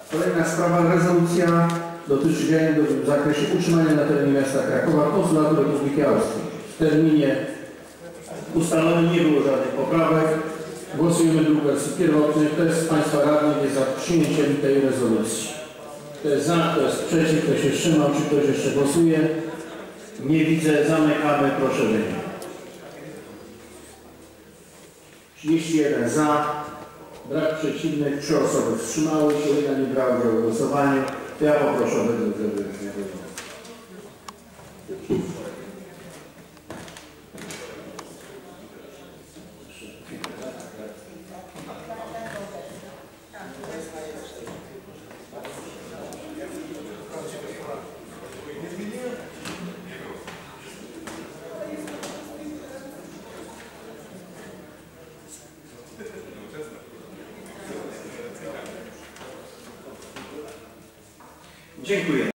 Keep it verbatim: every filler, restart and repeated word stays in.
Kolejna sprawa, rezolucja dotyczy działań w zakresie utrzymania na terenie miasta Krakowa konsulatu Republiki Austrii. W terminie ustalonym nie było żadnych poprawek. Głosujemy druk wersji pierwotny. Kto jest z Państwa radnych jest za przyjęciem tej rezolucji? Kto jest za, kto jest przeciw, kto się wstrzymał, czy ktoś jeszcze głosuje? Nie widzę. Zamykamy. Proszę wynik. trzydzieści jeden za, brak przeciwnych, trzy osoby wstrzymały się, jedna nie brała udziału w głosowaniu. To ja poproszę o według, żeby nie było. Dziękuję.